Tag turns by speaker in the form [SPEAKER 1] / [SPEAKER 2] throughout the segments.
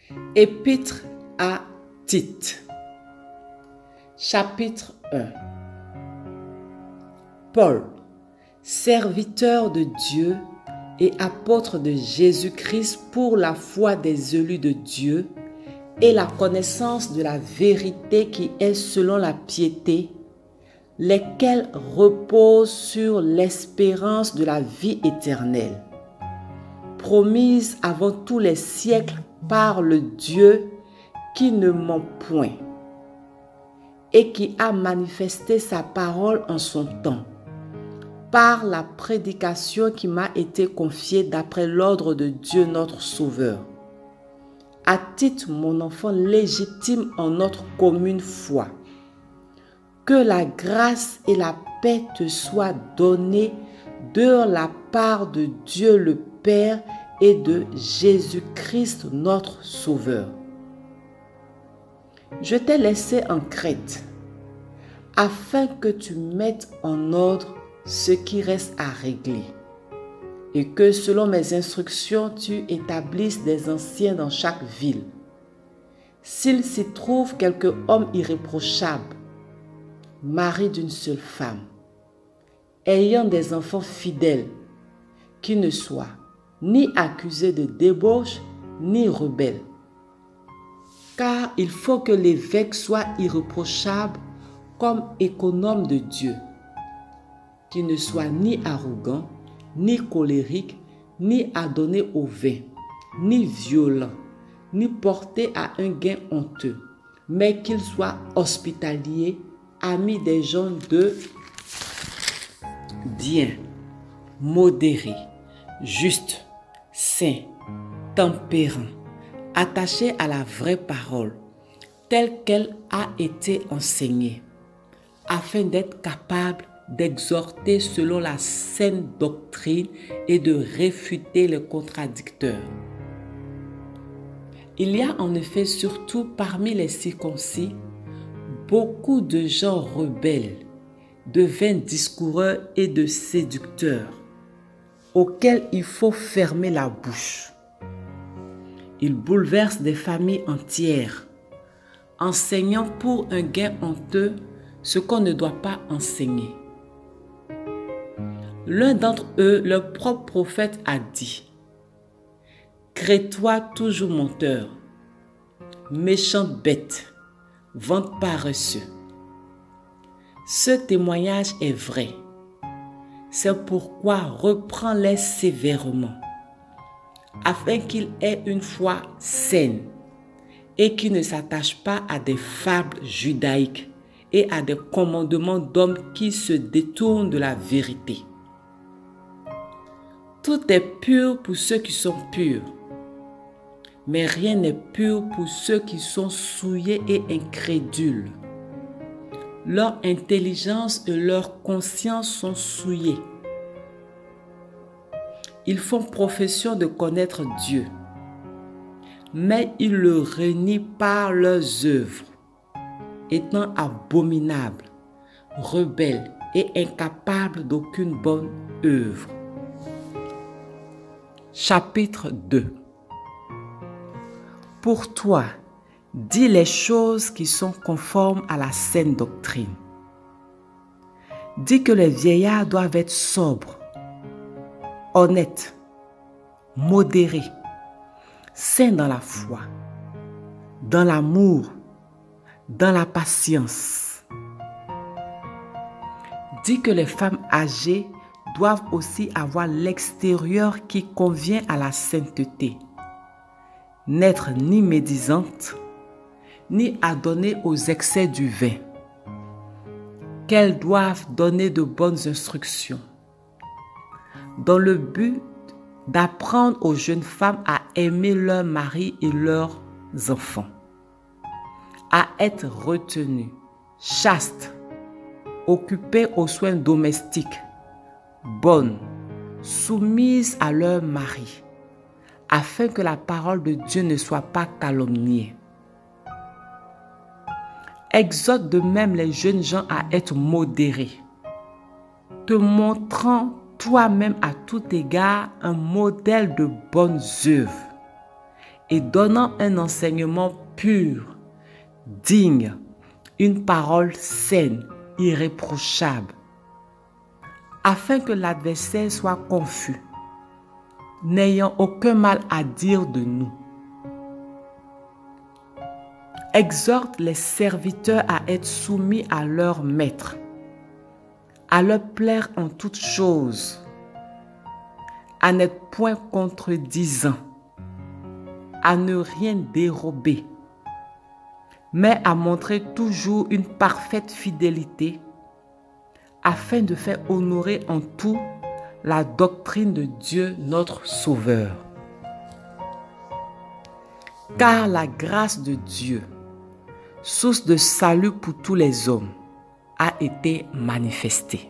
[SPEAKER 1] Épître à Tite. Chapitre 1. Paul, serviteur de Dieu et apôtre de Jésus-Christ pour la foi des élus de Dieu et la connaissance de la vérité qui est selon la piété, lesquels reposent sur l'espérance de la vie éternelle, promise avant tous les siècles par le Dieu qui ne ment point et qui a manifesté sa parole en son temps, par la prédication qui m'a été confiée d'après l'ordre de Dieu notre Sauveur. À Tite, mon enfant légitime en notre commune foi, que la grâce et la paix te soient données de la part de Dieu le Père et de Jésus-Christ notre Sauveur. Je t'ai laissé en Crète, afin que tu mettes en ordre ce qui reste à régler, et que selon mes instructions, tu établisses des anciens dans chaque ville. S'il s'y trouve quelque homme irréprochable, mari d'une seule femme, ayant des enfants fidèles, qui ne soient ni accusé de débauche, ni rebelle. Car il faut que l'évêque soit irréprochable comme économe de Dieu, qui ne soit ni arrogant, ni colérique, ni adonné au vin, ni violent, ni porté à un gain honteux, mais qu'il soit hospitalier, ami des gens de bien, modéré, juste, saint, tempérant, attaché à la vraie parole, telle qu'elle a été enseignée, afin d'être capable d'exhorter selon la saine doctrine et de réfuter les contradicteurs. Il y a en effet surtout parmi les circoncis beaucoup de gens rebelles, de vains discoureurs et de séducteurs, auxquels il faut fermer la bouche. Ils bouleversent des familles entières, enseignant pour un gain honteux ce qu'on ne doit pas enseigner. L'un d'entre eux, leur propre prophète, a dit: « Crétois toujours menteur, méchante bête, ventre paresseux. » Ce témoignage est vrai. C'est pourquoi reprends-les sévèrement, afin qu'ils aient une foi saine et qu'ils ne s'attachent pas à des fables judaïques et à des commandements d'hommes qui se détournent de la vérité. Tout est pur pour ceux qui sont purs, mais rien n'est pur pour ceux qui sont souillés et incrédules. Leur intelligence et leur conscience sont souillées. Ils font profession de connaître Dieu, mais ils le renient par leurs œuvres, étant abominables, rebelles et incapables d'aucune bonne œuvre. Chapitre 2. Pour toi, dis les choses qui sont conformes à la saine doctrine. Dis que les vieillards doivent être sobres, honnêtes, modérés, saints dans la foi, dans l'amour, dans la patience. Dis que les femmes âgées doivent aussi avoir l'extérieur qui convient à la sainteté, n'être ni médisantes, ni adonnées aux excès du vin, qu'elles doivent donner de bonnes instructions, dans le but d'apprendre aux jeunes femmes à aimer leur mari et leurs enfants, à être retenues, chastes, occupées aux soins domestiques, bonnes, soumises à leur mari, afin que la parole de Dieu ne soit pas calomniée. Exhorte de même les jeunes gens à être modérés, te montrant toi-même à tout égard un modèle de bonnes œuvres et donnant un enseignement pur, digne, une parole saine, irréprochable, afin que l'adversaire soit confus, n'ayant aucun mal à dire de nous. Exhorte les serviteurs à être soumis à leur maître, à leur plaire en toutes choses, à n'être point contredisant, à ne rien dérober, mais à montrer toujours une parfaite fidélité, afin de faire honorer en tout la doctrine de Dieu notre Sauveur. Car la grâce de Dieu, source de salut pour tous les hommes, a été manifestée.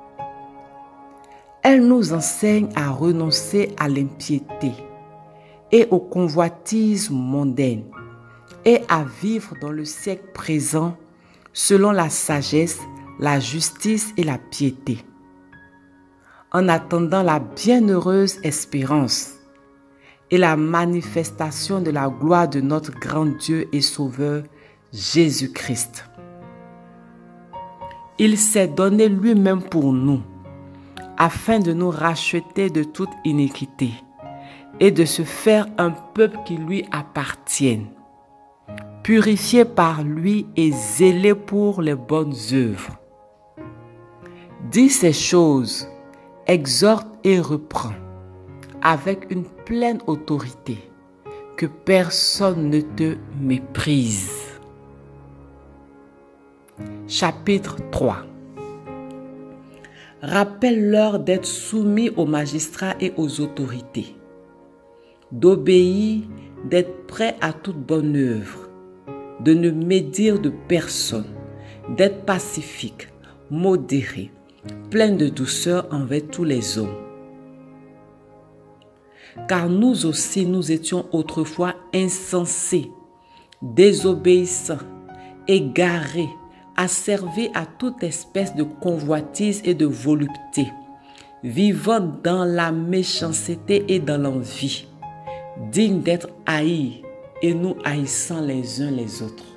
[SPEAKER 1] Elle nous enseigne à renoncer à l'impiété et aux convoitises mondaines et à vivre dans le siècle présent selon la sagesse, la justice et la piété, en attendant la bienheureuse espérance et la manifestation de la gloire de notre grand Dieu et Sauveur Jésus-Christ. Il s'est donné lui-même pour nous, afin de nous racheter de toute iniquité et de se faire un peuple qui lui appartienne, purifié par lui et zélé pour les bonnes œuvres. Dis ces choses, exhorte et reprend, avec une pleine autorité, que personne ne te méprise. Chapitre 3. Rappelle-leur d'être soumis aux magistrats et aux autorités, d'obéir, d'être prêts à toute bonne œuvre, de ne médire de personne, d'être pacifique, modéré, plein de douceur envers tous les hommes. Car nous aussi, nous étions autrefois insensés, désobéissants, égarés, asservis à toute espèce de convoitise et de volupté, vivant dans la méchanceté et dans l'envie, dignes d'être haïs et nous haïssant les uns les autres.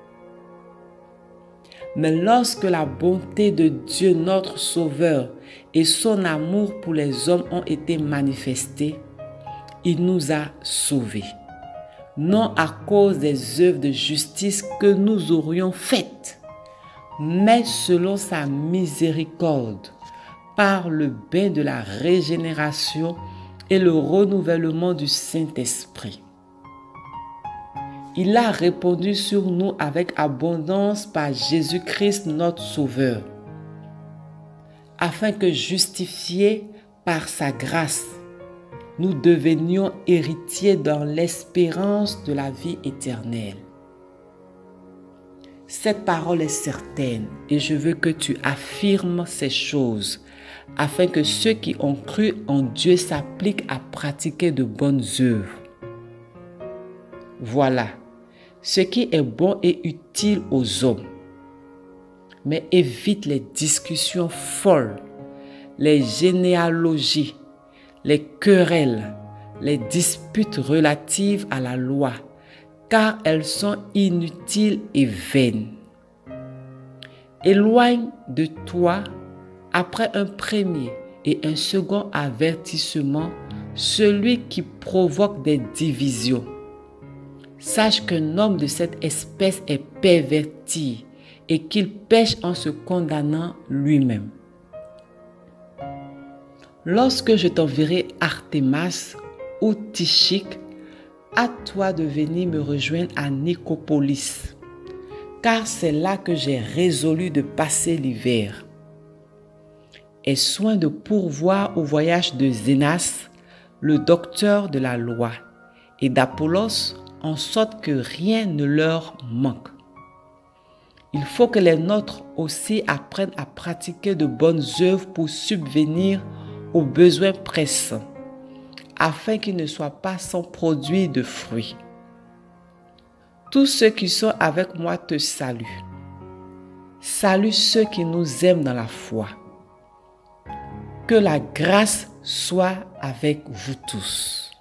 [SPEAKER 1] Mais lorsque la bonté de Dieu notre Sauveur et son amour pour les hommes ont été manifestés, il nous a sauvés, non à cause des œuvres de justice que nous aurions faites, mais selon sa miséricorde, par le bain de la régénération et le renouvellement du Saint-Esprit. Il a répondu sur nous avec abondance par Jésus-Christ notre Sauveur, afin que, justifiés par sa grâce, nous devenions héritiers dans l'espérance de la vie éternelle. Cette parole est certaine et je veux que tu affirmes ces choses, afin que ceux qui ont cru en Dieu s'appliquent à pratiquer de bonnes œuvres. Voilà ce qui est bon et utile aux hommes. Mais évite les discussions folles, les généalogies, les querelles, les disputes relatives à la loi, car elles sont inutiles et vaines. Éloigne de toi, après un premier et un second avertissement, celui qui provoque des divisions. Sache qu'un homme de cette espèce est perverti et qu'il pêche en se condamnant lui-même. Lorsque je t'enverrai Artémas ou Tychique, à toi de venir me rejoindre à Nicopolis, car c'est là que j'ai résolu de passer l'hiver. Aie soin de pourvoir au voyage de Zénas, le docteur de la loi, et d'Apollos, en sorte que rien ne leur manque. Il faut que les nôtres aussi apprennent à pratiquer de bonnes œuvres pour subvenir aux besoins pressants, afin qu'ils ne soient pas sans produire de fruits. Tous ceux qui sont avec moi te saluent. Salue ceux qui nous aiment dans la foi. Que la grâce soit avec vous tous.